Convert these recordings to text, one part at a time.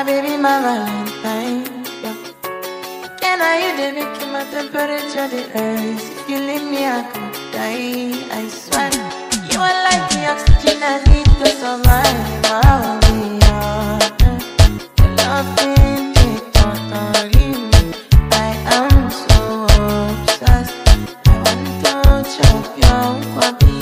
My baby, my Valentine. Yeah. Can I you they make my temperature the rise? If you leave me, I could die. I swear. You are like the oxygen I need to survive. I'll be your loving it totally me. I am so obsessed. I want to chop your body.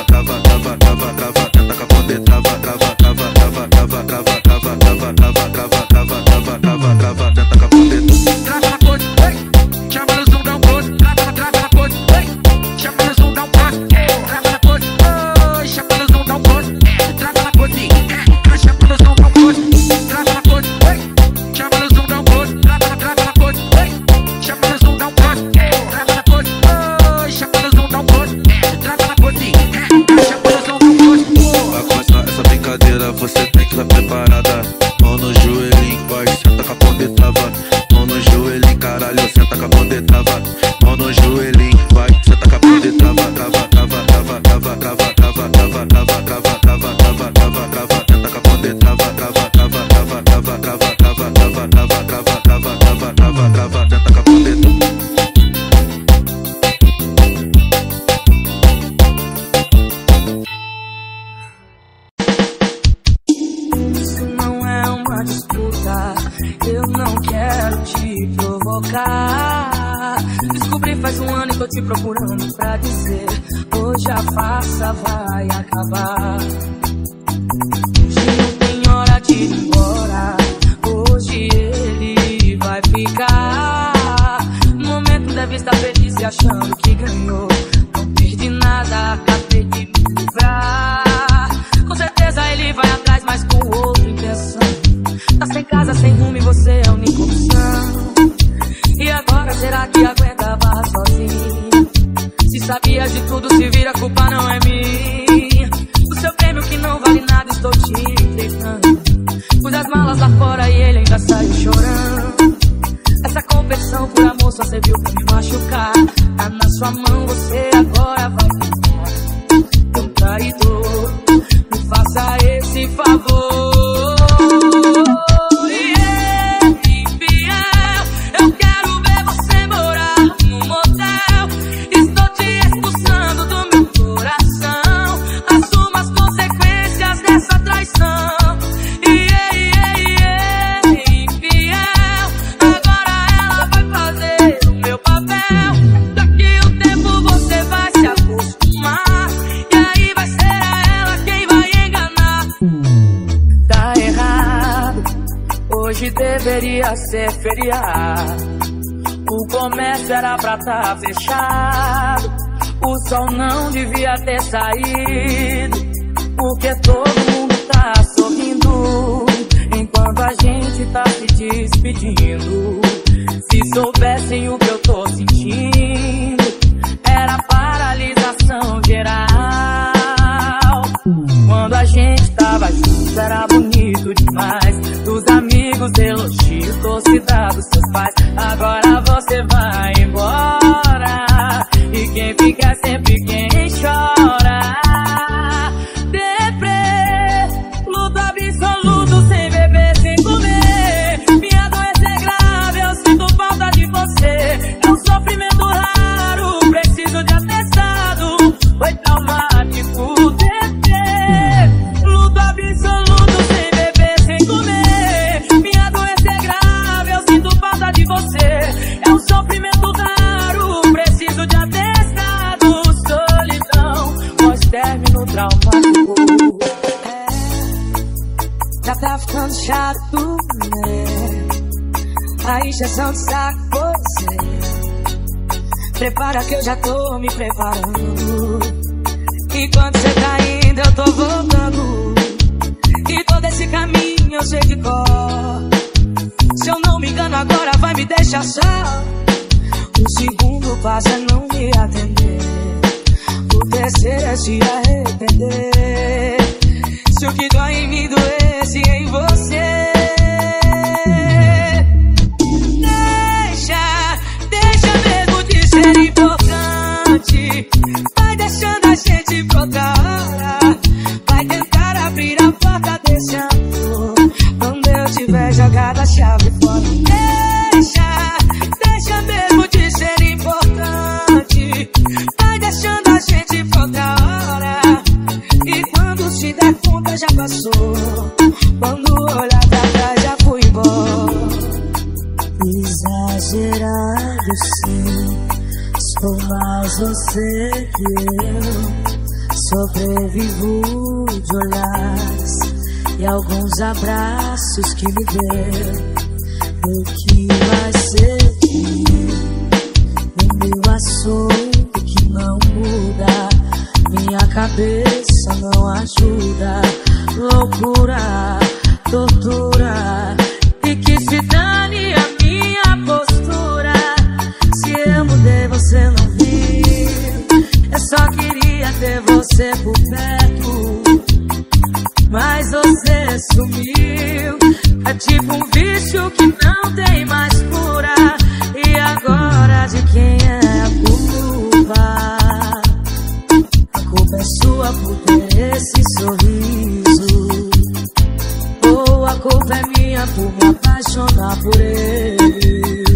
trava, trava, trava, trava, trava, trava, trava, trava, trava, trava, poder travar. Mão no joelhinho, caralho, senta com a poder travar. Mão no joelhinho, vai, senta com a poder travar. Trava, trava, trava, trava, trava, trava, trava, trava, trava, trava, trava, trava, trava, senta com a poder trava, trava, trava, trava, trava, trava, trava, trava, trava, trava, trava, trava, trava, trava, senta com a poder trava. Eu não quero te provocar. Descobri faz um ano e tô te procurando pra dizer: hoje a farsa vai acabar. Hoje não tem hora de ir embora. Hoje ele vai ficar. No momento deve estar feliz e achando que ganhou. Não perdi nada, acabei de me livrar. Com certeza ele vai atrás, mas com outra intenção. Tá sem casa, sem rumo e você é a única opção. E agora será que aguenta a barra sozinho? Se sabia de tudo, se vira, a culpa não é minha. O seu prêmio que não vale nada, estou te entregando. Pus as malas lá fora e ele ainda saiu chorando. Essa competição por amor só serviu pra me machucar. Tá na sua mão, você agora vai ficar. Meu traidor, me faça esse favor. Deveria ser feriado, o comércio era pra tá fechado, o sol não devia ter saído, porque todo mundo tá sorrindo, enquanto a gente tá se despedindo. Se soubessem o que eu tô sentindo, era paralisação geral. Quando a gente tava junto era bonito demais, dos amigos, elogio, torcida dos seus pais. Agora você vai embora e quem fica é sempre quem chora. Deprê, luto absoluto, sem beber, sem comer. Minha doença é grave, eu sinto falta de você. É um sofrimento raro, preciso de atestado. Foi traumático. Deprê, luto absoluto, sem beber, sem comer. Minha doença é grave, eu sinto falta de você. É um sofrimento raro, preciso de atestado. Solidão, pós-término traumático. Já tá ficando chato, né? A injeção de saco, você. Prepara que eu já tô me preparando. Enquanto você tá indo, eu tô voltando. E todo esse caminho eu sei de cor. Se eu não me engano agora vai me deixar só. O segundo passo é não me atender. O terceiro é se arrepender. Se o que dói em mim doesse em você. Deixa mesmo de ser importante. Vai deixando a gente pra outra hora. Vai tentar abrir a porta desse amor. Quando eu tiver jogado a chave fora. Deixa mesmo de ser importante. Vai deixando a gente pra outra hora. E quando se der conta já passou. Quando olhar pra trás já fui embora. Exagerado sim, sou mais você que eu. Sobrevivo de olhares e alguns abraços que me deu. O que vai ser de mim? O meu assunto que não muda. Minha cabeça não ajuda. Loucura, tortura. E que se dane a minha postura. Se eu mudei você não viu. Eu só queria ter você por perto, mas você sumiu. É tipo um vício que não tem apaixonar por ele.